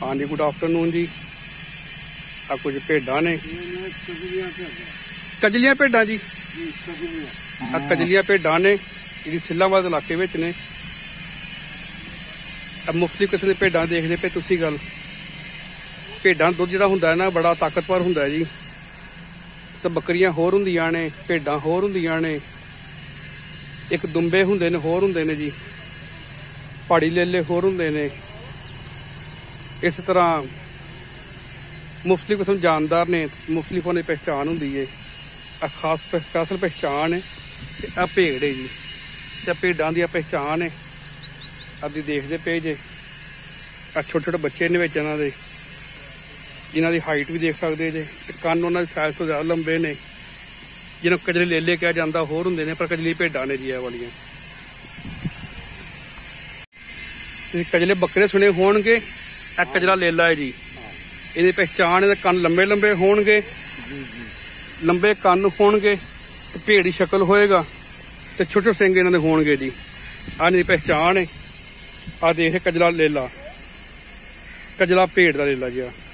हाँ जी, good afternoon जी। आ कुछ भेडां ने, कजलियां भेडां जी। आ कजलियां भेडां ने जी सिल्लावाद इलाके विच ने। मुफ्तलिफ किस्म दी भेडां देखदे पे तुसीं गल। भेडां दुध जिहड़ा हुंदा है ना बड़ा ताकतवर हुंदा है जी। ते बकरियां होर हुंदियां ने, भेडां होर हुंदियां ने, एक दुंबे हुंदे ने होर हुंदे ने जी, पहाड़ी लेले होर हुंदे ने। इस तरह मुख्तलिफ किस्म जानदार ने, मुख्तलिफ उन्हें पहचान होंदी है। खास स्पैशल पहचान है। आ भेड़ है जी, ते भेडां दी पहचान है। अभी देखते पे जे छोटे छोटे बच्चे ने विच इन्हां दे, जिन्हां दी हाइट भी देख सकते जे। कन्न उन्हां दे साइज तो ज़्यादा लंबे ने, जिन्होंने कजले लेले कहा जाता होर हुंदे ने, पर कजली भेडां ने जी ए वालियां। कजले बकरे सुने होणगे, कजला लेला है जी। इहदी पहचान है, कन्न लंबे लंबे होणगे, लंबे कन्न होणगे, भेड़ की शक्ल होएगा, ते छोटे सिंग इन्हां दे होणगे जी। आ इहदी पहचान है। आ देख कजला लेला, कजला भेड़ दा लेला जी।